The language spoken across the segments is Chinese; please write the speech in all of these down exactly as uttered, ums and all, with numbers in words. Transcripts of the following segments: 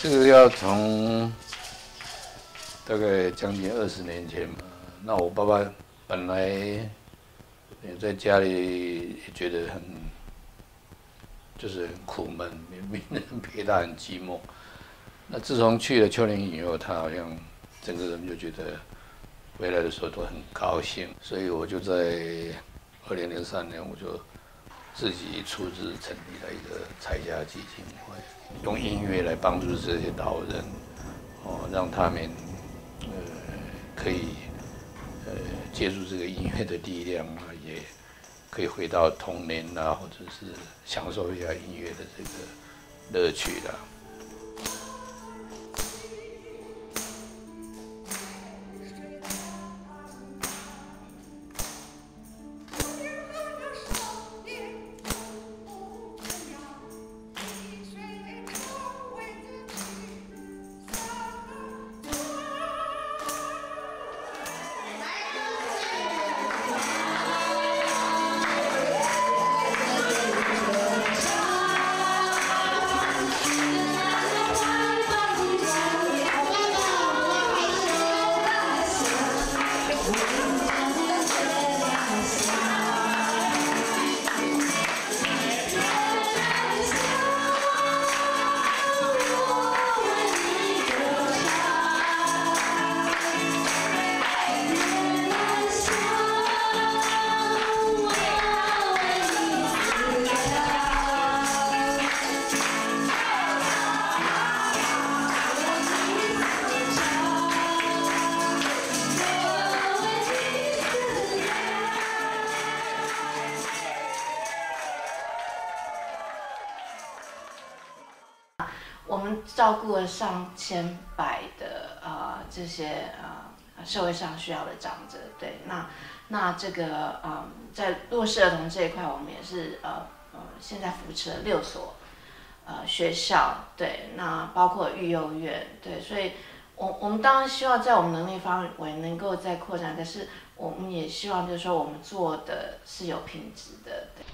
这个要从大概将近二十年前嘛。那我爸爸本来也在家里也觉得很，就是很苦闷，没没人陪他，很寂寞。那自从去了秋林以后，他好像整个人就觉得回来的时候都很高兴，所以我就在二零零三年我就自己出资成立了一个财家基金会，用音乐来帮助这些老人，哦，让他们呃可以呃借助这个音乐的力量啊，也可以回到童年啊，或者是享受一下音乐的这个乐趣啦。 我们照顾了上千百的呃这些呃社会上需要的长者，对，那那这个呃在弱势儿童这一块，我们也是呃呃现在扶持了六所呃学校，对，那包括育幼院，对，所以我我们当然希望在我们能力范围能够再扩展，可是我们也希望就是说我们做的是有品质的，对。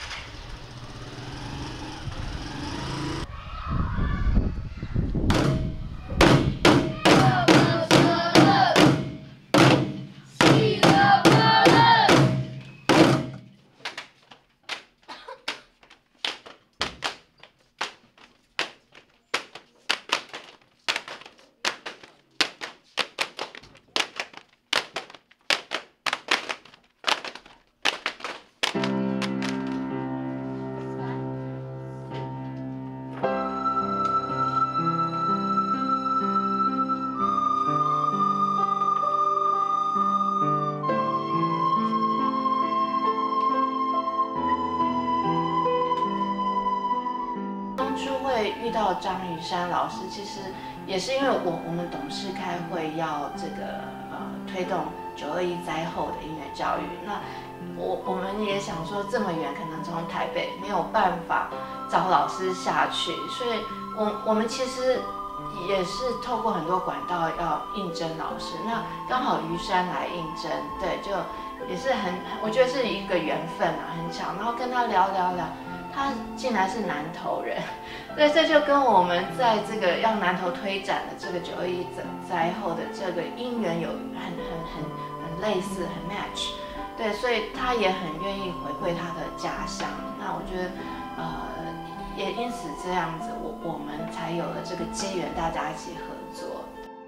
会遇到张雨山老师，其实也是因为我我们董事开会要这个呃推动九二一灾后的音乐教育，那我我们也想说这么远，可能从台北没有办法找老师下去，所以我我们其实也是透过很多管道要应征老师，那刚好于山来应征，对，就也是很我觉得是一个缘分啊，很巧，然后跟他聊聊聊。他竟然是南投人，对，这就跟我们在这个要南投推展的这个九二一灾后的这个因缘有很很很很类似，很 match， 对，所以他也很愿意回馈他的家乡。那我觉得，呃，也因此这样子，我我们才有了这个机缘，大家一起合作。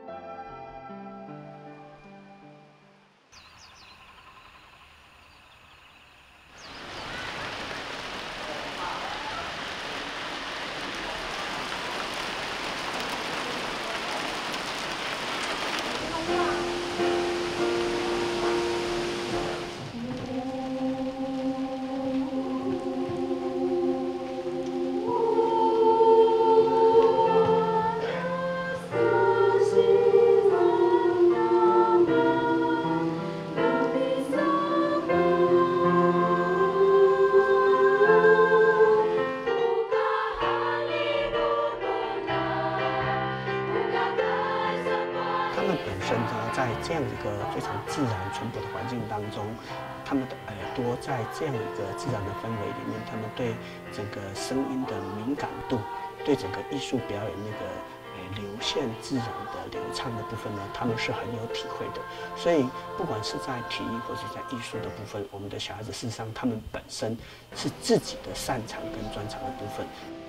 在这样一个非常自然淳朴的环境当中，他们的耳朵在这样一个自然的氛围里面，他们对整个声音的敏感度，对整个艺术表演那个诶流线自然的流畅的部分呢，他们是很有体会的。所以不管是在体育或者在艺术的部分，我们的小孩子事实上他们本身是自己的擅长跟专长的部分。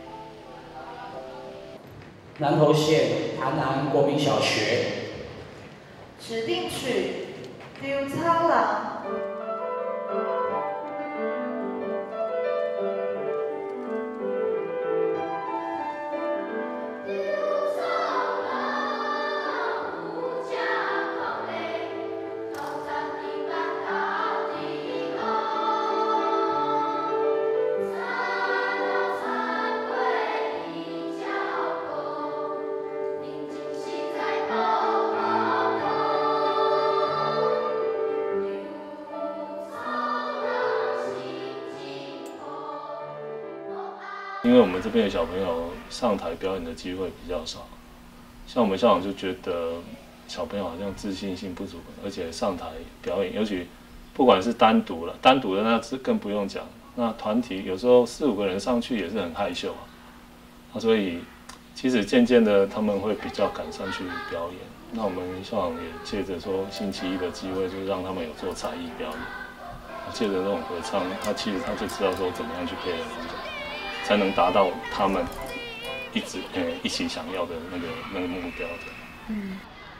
南投县台南国民小学指定曲《溜草人》。 因为我们这边的小朋友上台表演的机会比较少，像我们校长就觉得小朋友好像自信心不足，而且上台表演，尤其不管是单独了，单独的那更不用讲，那团体有时候四五个人上去也是很害羞啊，啊所以其实渐渐的他们会比较敢上去表演。那我们校长也借着说星期一的机会，就让他们有做才艺表演，借着那种合唱，他其实他就知道说怎么样去配合两种。才能达到他们一直呃一起想要的那个那个目标的。嗯。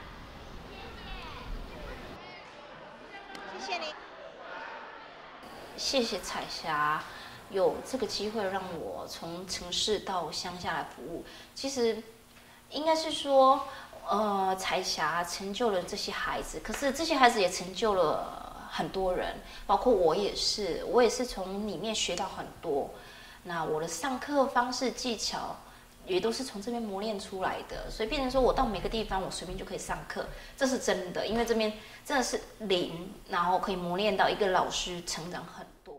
谢谢你。谢谢彩霞，有这个机会让我从城市到乡下来服务。其实应该是说，呃，彩霞成就了这些孩子，可是这些孩子也成就了很多人，包括我也是，我也是从里面学到很多。那我的上课方式技巧也都是从这边磨练出来的，所以变成说我到每个地方我随便就可以上课，这是真的，因为这边真的是零，然后可以磨练到一个老师成长很多。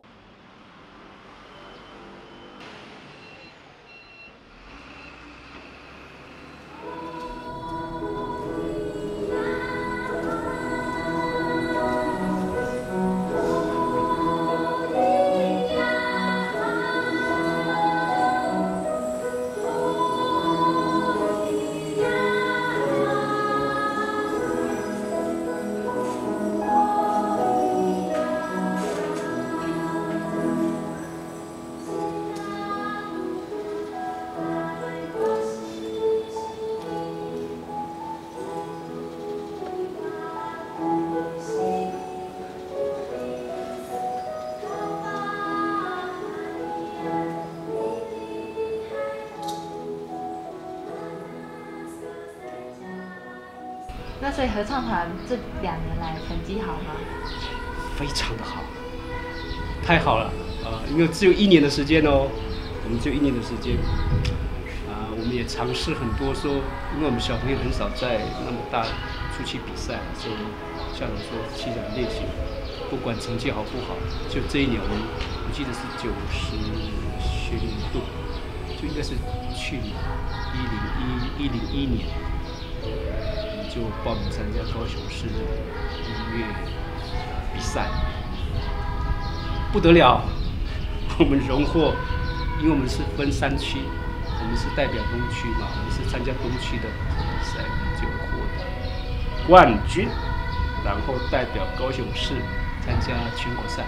那所以合唱团这两年来成绩好吗？ 非常的好，太好了啊、呃！因为只有一年的时间哦，我们只有一年的时间啊、呃，我们也尝试很多说，因为我们小朋友很少在那么大出去比赛，所以校长说其实练习，不管成绩好不好，就这一年我们我记得是九十学年度，就应该是去年一零一一零一年。就报名参加高雄市的音乐比赛，不得了！我们荣获，因为我们是分三区，我们是代表东区嘛，我们是参加东区的比赛，就获得冠军，然后代表高雄市参加全国赛。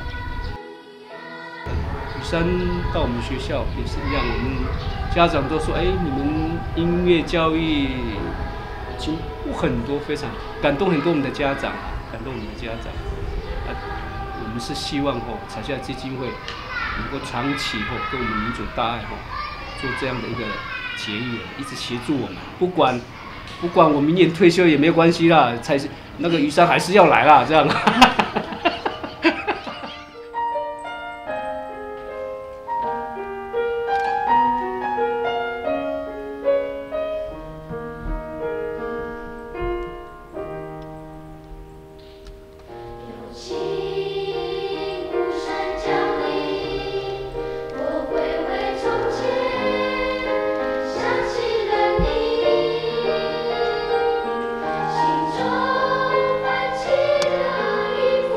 雨山到我们学校也是一样，我们家长都说：“哎，你们音乐教育。”进步很多，非常感动很多我们的家长啊，感动我们的家长。啊，我们是希望吼彩霞基金会能够长期吼跟我们民主大爱吼做这样的一个结缘，一直协助我们。不管不管我明年退休也没有关系啦，才是那个雨山还是要来啦，这样。 心中泛起了一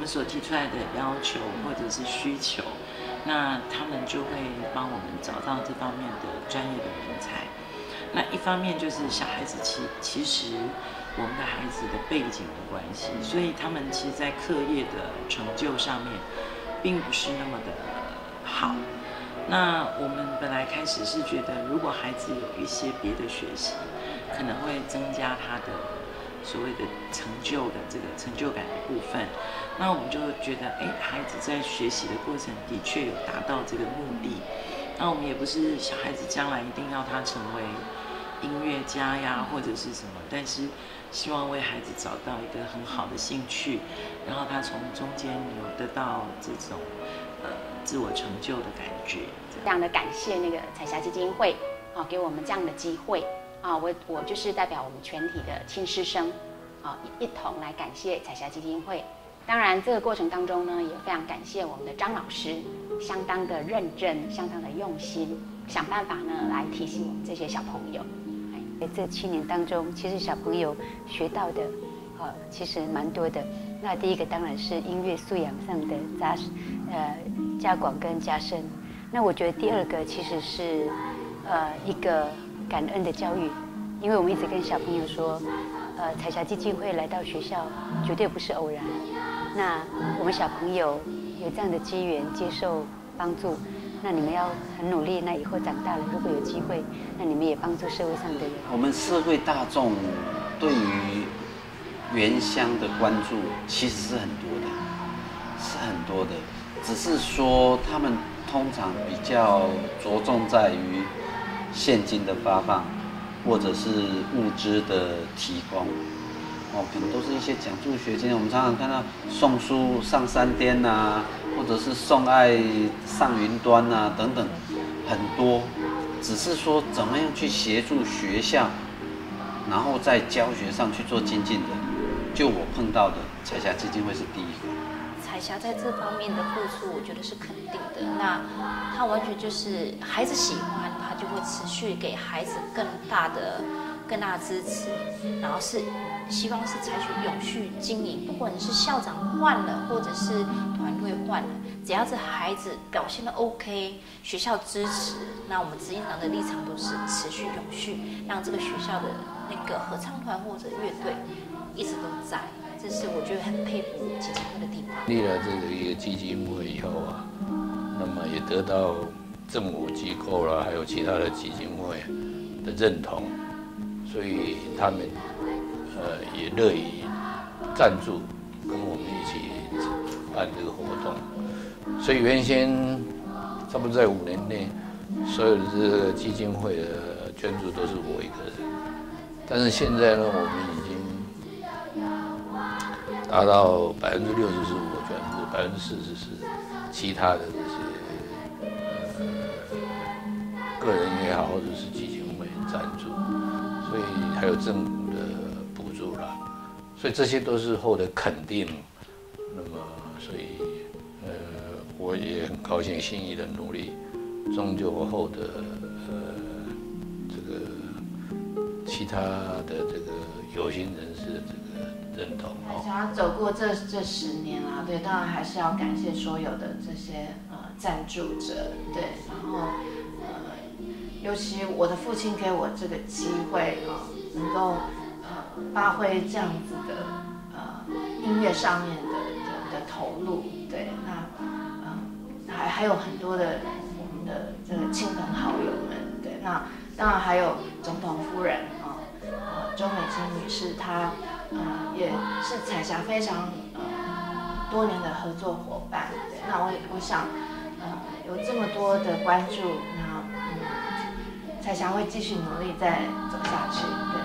所提出来的要求或者是需求，那他们就会帮我们找到这方面的专业的人才。那一方面就是小孩子其其实我们的孩子的背景的关系，所以他们其实在课业的成就上面并不是那么的好。那我们本来开始是觉得，如果孩子有一些别的学习，可能会增加他的所谓的成就的这个成就感的部分。那我们就觉得，哎，孩子在学习的过程的确有达到这个目的。那我们也不是小孩子将来一定要他成为音乐家呀，或者是什么，但是希望为孩子找到一个很好的兴趣，然后他从中间有得到这种呃自我成就的感觉。 非常的感谢那个彩霞基金会啊，给我们这样的机会啊，我我就是代表我们全体的亲师生啊，一一同来感谢彩霞基金会。当然，这个过程当中呢，也非常感谢我们的张老师，相当的认真，相当的用心，想办法呢来提醒我们这些小朋友。在这七年当中，其实小朋友学到的，呃，其实蛮多的。那第一个当然是音乐素养上的加，呃，加广跟加深。那我觉得第二个其实是，呃，一个感恩的教育，因为我们一直跟小朋友说，呃，彩霞基金会来到学校绝对不是偶然。那我们小朋友有这样的机缘接受帮助，那你们要很努力。那以后长大了，如果有机会，那你们也帮助社会上的人。 我们社会大众对于原乡的关注其实是很多的，是很多的，只是说他们通常比较着重在于现金的发放，或者是物资的提供。哦，可能都是一些奖助学金，我们常常看到送书上山巅啊，或者是送爱上云端啊等等，很多。只是说怎么样去协助学校，然后在教学上去做精进的，就我碰到的彩霞基金会是第一个。 彩霞在这方面的付出，我觉得是肯定的。那他完全就是孩子喜欢，他就会持续给孩子更大的、更大的支持，然后是希望是采取永续经营，不管是校长换了，或者是团队换了，只要是孩子表现的 OK， 学校支持，那我们执行长的立场都是持续永续，让这个学校的那个合唱团或者乐队一直都在。这是我觉得很佩服基金会的地方。 立了这个一个基金会以后啊，那么也得到政府机构啦，还有其他的基金会的认同，所以他们呃也乐意赞助，跟我们一起办这个活动。所以原先差不多在五年内，所有的这个基金会的捐助都是我一个人，但是现在呢，我们已经达到百分之六十是我捐助，百分之四十是其他的这些呃个人也好，或者是基金会赞助，所以还有政府的补助啦，所以这些都是获得肯定。那么，所以呃，我也很高兴信义的努力，终究获得呃这个其他的这个有心人士的这个认同。 想要走过这这十年啦，对，当然还是要感谢所有的这些呃赞助者，对，然后呃，尤其我的父亲给我这个机会啊、呃，能够呃发挥这样子的呃音乐上面的的的投入，对，那嗯、呃、还还有很多的我们的这个亲朋好友们，对，那当然还有总统夫人啊，呃周美青女士她。呃，也是彩霞非常呃多年的合作伙伴。对，那我我想，呃，有这么多的关注，那嗯，彩霞会继续努力再走下去。对。